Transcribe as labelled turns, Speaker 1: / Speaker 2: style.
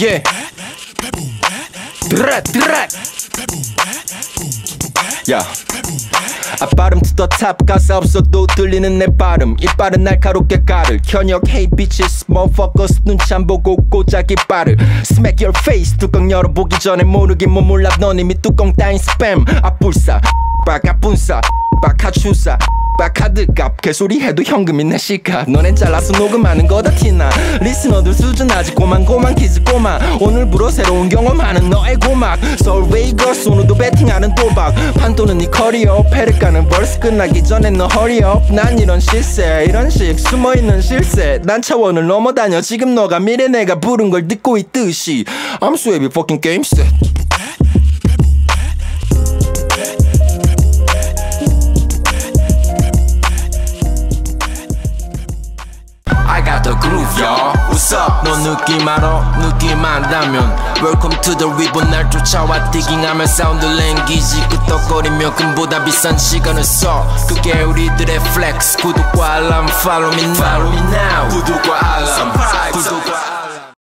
Speaker 1: Yeah. 드라. 야. 발음 to the top 가사 없어도 들리는 내 발음 이빨은 날카롭게 가를 현역 hey bitches motherfuckers 눈치 안 보고 꽂아 깃발을 smack your face 뚜껑 열어보기 전에 모르긴 뭐 몰라 넌 이미 뚜껑 따인 스팸 아뿔싸 빠가뿐싸 빠카추싸 카드값 개소리해도 현금이 내 시값 너넨 잘라서 녹음하는 거다 티나 리스너들 수준 아직 고만 키즈 꼬마 오늘부로 새로운 경험하는 너의 고막 서울 웨이거스 오늘도 배팅하는 도박 판도는 네 커리어 패를 까는 벌스 끝나기 전에 너 허리업 난 이런 실세 이런 식 숨어있는 실세 난 차원을 넘어다녀 지금 너가 미래 내가 부른 걸 듣고 있듯이 I'm so heavy fucking game set I got the groove, y'all. What's up? 너 느낌 알아? 느낌 안다면 Welcome to the reborn 날 쫓아와 디깅하며 사운드 랭귀지 끄떡거리며 금보다 비싼 시간을 써 그게 우리들의 플렉스 구독과 알람 Follow me now 구독과 알람